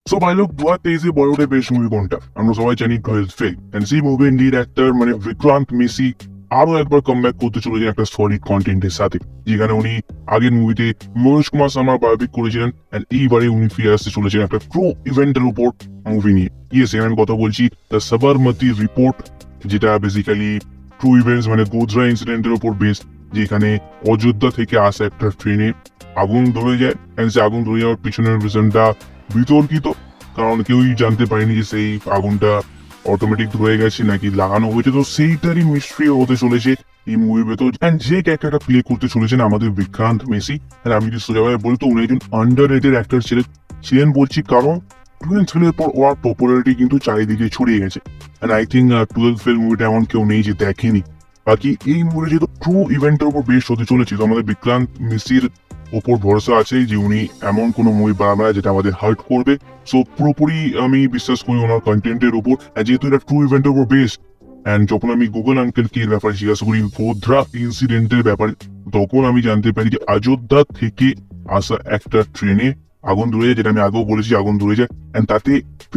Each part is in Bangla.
সো ভাই লোক 2023 বলিউডের বেস্ট মুভি কোনটা? আমরা সবাই জানি 12th ফেল, এন্ড সেই মুভির লিড অ্যাক্টর মানে বিক্রান্ত মেসি আরো একবার কামব্যাক করতে চলেছেন একটা সলিড কন্টেন্টের সাথে, যেখানে উনি আগের মুভিতে মনোজ কুমার শর্মার বায়োপিক করেছিলেন, এন্ড এইবারে উনি ফিরে আসতে চলেছেন একটা ট্রু ইভেন্টের উপর মুভি নিয়ে। ইয়েস, এখানে আমি কথা বলছি দ্য সাবরমতি রিপোর্ট, যেটা বেসিক্যালি ট্রু ইভেন্টস মানে গোধরা ইনসিডেন্টের উপর বেস, যেখানে অযোধ্যা থেকে আসা একটা ট্রেনে আগুন ধরে যায়, এন্ড সে আগুন ধরে যাওয়ার পিছনের রিজনটা বিতর্কিত, কারণ কেউই জানতে পারেনি যে সেই আগুনটা অটোমেটিক ধরে গেছে নাকি লাগানো হয়েছে। তো সেইটারই মিস্ট্রি হতে চলেছে এই মুভির ভেতর, এন্ড যে ক্যারেক্টারটা প্লে করতে চলেছেন আমাদের বিক্রান্ত মেসি। আমি যদি সোজাভাবে বলি তো উনি একজন আন্ডার রেটেড অ্যাক্টর ছিলেন বলছি, কারণ 12th ফেলের পর ওর পপুলারিটি কিন্তু চারিদিকে ছড়িয়ে গেছে, and I think 12th fail মুভিটা এমন কেউ নেই যে দেখেনি। বাকি এই মুভি যেহেতু ট্রু ইভেন্টের উপর বেস্ট হতে চলেছে, তো আমাদের বিক্রান্ত মেসির ওপর ভরসা আছে যে উনি এমন কোনো মুভি বানাবে যেটা আমাদের হার্ট করবে। সো পুরোপুরি আমি বিশ্বাস করি ওনার কন্টেন্টের উপর, যেহেতু এটা ট্রু ইভেন্টের উপর বেস্ট। এন্ড যখন আমি গুগল আঙ্কেলকে এর ব্যাপারে জিজ্ঞাসা করি গোধরা ইনসিডেন্টের ব্যাপারে, তখন আমি জানতে পারি যে অযোধ্যা থেকে আসা একটা ট্রেনে আগুন ধরে যায়, যেটা আমি আগেও বলেছি আগুন ধরে যায়, এন্ড তাতে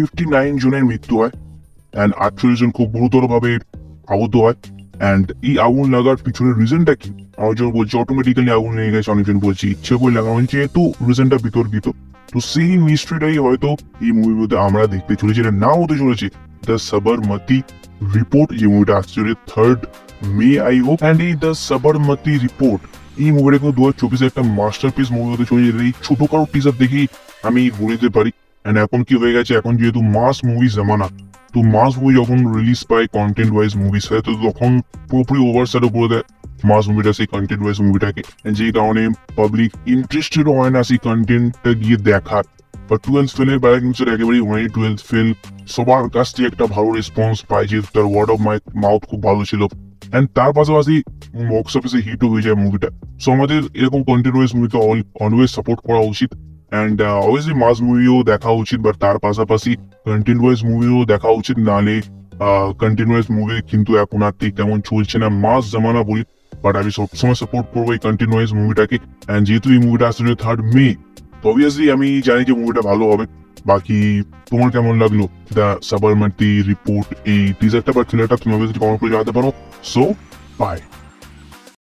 59 জনের মৃত্যু হয়, এন্ড 48 জন খুব গুরুতর ভাবে আহত হয়। এন্ড এই আগুন লাগার পিছনের রিজনটা কি? অনেকজন বলছে অটোমেটিক্যালি আগুন লেগে গেছে, অনেকজন বলছে ইচ্ছে করে লাগানো হয়েছে, যেহেতু রিজনটা বিতর্কিত। তো সেই মিস্ট্রিটাই হয়তো এই মুভির মধ্যে আমরা দেখতে চলেছি, এটা না হতে চলেছে দ্য সাবরমতি রিপোর্ট, যে মুভিটা আসছে 3rd May I hope. And এই দ্য সাবরমতি রিপোর্ট এই মুভিটা কিন্তু 2024 একটা মাস্টারপিস মুভি হতে চলেছে। এই ছোটখাটো টিজার দেখেই আমি বলে দিতে পারি। এন্ড এখন কি হয়ে গেছে, এখন যেহেতু মাস মুভি জামানা, তো মাস মুভি যখন রিলিজ পায় কন্টেন্ট ওয়াইজ মুভিস হয়, তো তখন পুরোপুরি ওভারস্যাডো করে দেয় মাস মুভিটা সেই কন্টেন্ট ওয়াইজ মুভিটাকে, যে কারণে পাবলিক ইন্টারেস্টেড হয় না সেই কন্টেন্টটা গিয়ে দেখার। বা 12th ফেলের বেলা কিন্তু একেবারেই হয়নি। 12th ফেল সবার কাছ থেকে একটা ভালো রেসপন্স পায়, যেহেতু তার ওয়ার্ড অফ মাউথ খুব ভালো ছিল, এন্ড তার পাশাপাশি বক্স অফিসে হিটও হয়ে যায় মুভিটা। সো আমাদের এরকম কন্টেন্ট ওয়াইজ মুভিকে অলওয়েজ সাপোর্ট করা উচিত, এন্ড অবভিয়াসলি মাস মুভিও দেখা উচিত, বাট তার পাশাপাশি কন্টেন্ট ওয়াইজ মুভিও দেখা উচিত, নাহলে কন্টেন্ট ওয়াইজ মুভি কিন্তু এখন আর ঠিক তেমন চলছে না, মাস জামানা বলি। বাট আমি সবসময় সাপোর্ট করবো এই কন্টেন্ট ওয়াইজ মুভিটাকে, এন্ড যেহেতু এই মুভিটা আসলে 3rd মে, তো অবভিয়াসলি আমি জানি যে মুভিটা ভালো হবে। বাকি তোমার কেমন লাগলো দ্য সাবরমতি রিপোর্ট এই টিজারটা বা ট্রেলারটা, তুমি অবভিয়াসলি কমেন্ট করে জানাতে পারো। So by.